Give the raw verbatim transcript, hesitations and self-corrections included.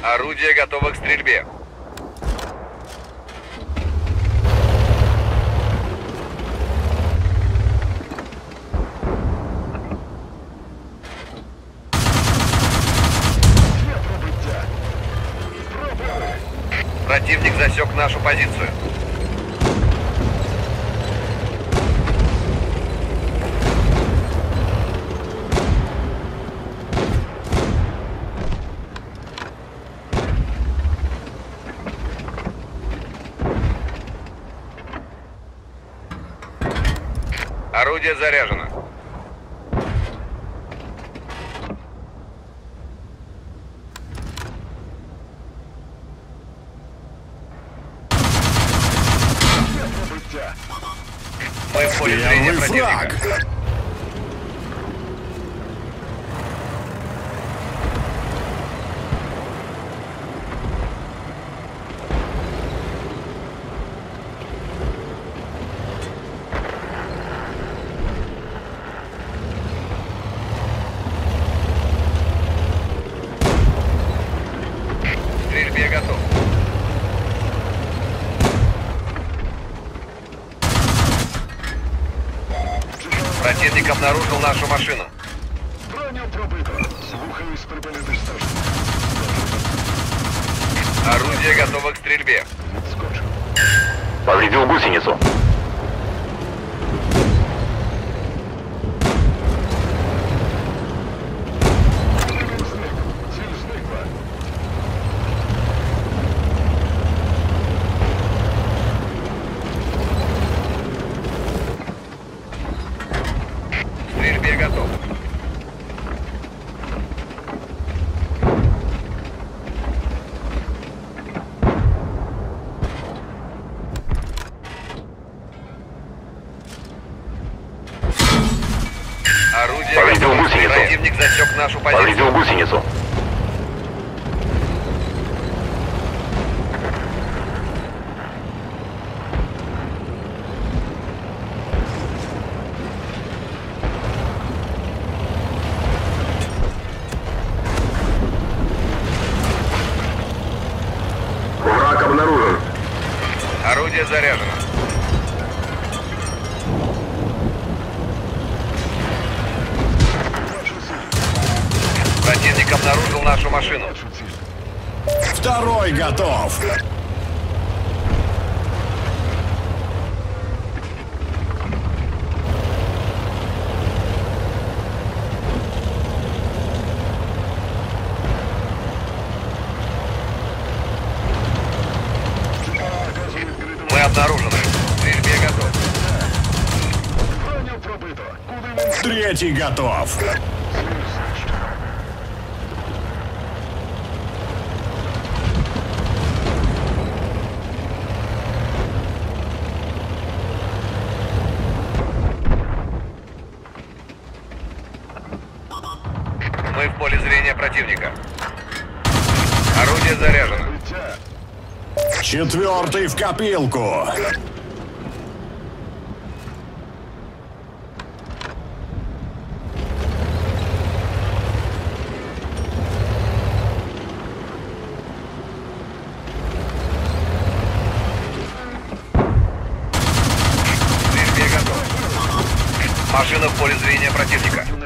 Орудие готово к стрельбе. Противник засек нашу позицию. Орудие заряжено. Мы в поле зрения противника. К стрельбе готов. Противник обнаружил нашу машину. Орудие готово к стрельбе. Повредил гусеницу. К стрельбе готов. Орудие Повредил готово. гусеницу. Противник засек нашу позицию. Повредил гусеницу. Враг обнаружен. Орудие заряжено. Противник обнаружил нашу машину. Второй готов. Мы обнаружены. К стрельбе готов. Третий готов. Мы в поле зрения противника. Орудие заряжено. Четвертый в копилку. К стрельбе готов. Машина в поле зрения противника.